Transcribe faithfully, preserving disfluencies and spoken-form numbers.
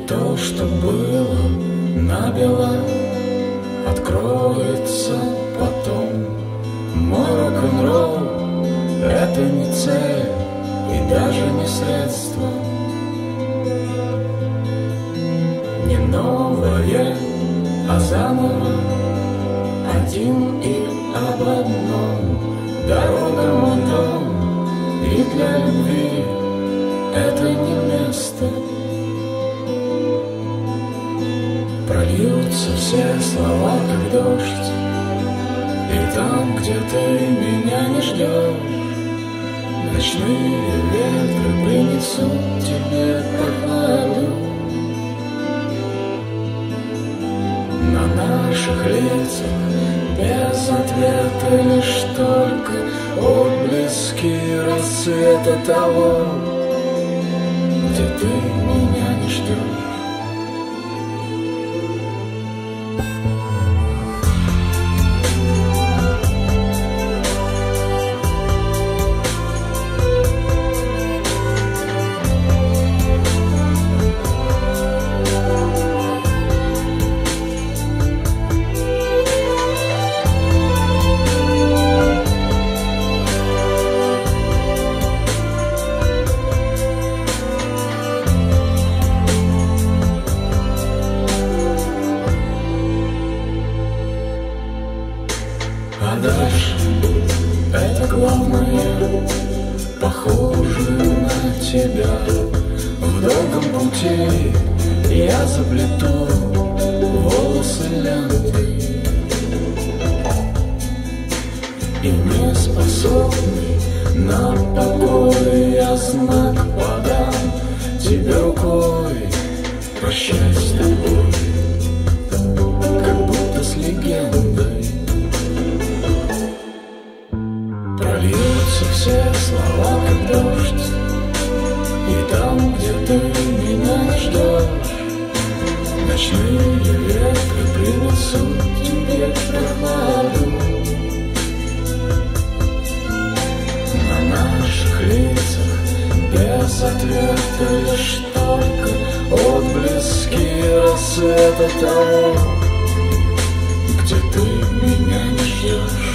то, что было набело, откроется потом. Мой рок-н-ролл — это не цель и даже не средство, не новое, а заново, один и об одном. Дорога — мой дом, и для любви это не место. Прольются все слова, как дождь, и там, где ты меня не ждешь, ночные ветры принесут тебе прохладу. На наших лицах без ответа лишь только отблески рассвета того, где ты меня не ждешь. А дальше это главное, похоже на тебя. В долгом пути я заплету волосы лентой, и не способный на покой я знак подам тебе рукой. Прощай с тобой, как будто с легендой. Прольются все слова, как дождь, и там, где ты меня не ждешь, ночные ветры принесут тебе прохладу. На наших лицах без ответа лишь только отблески рассвета того, где ты меня не ждешь.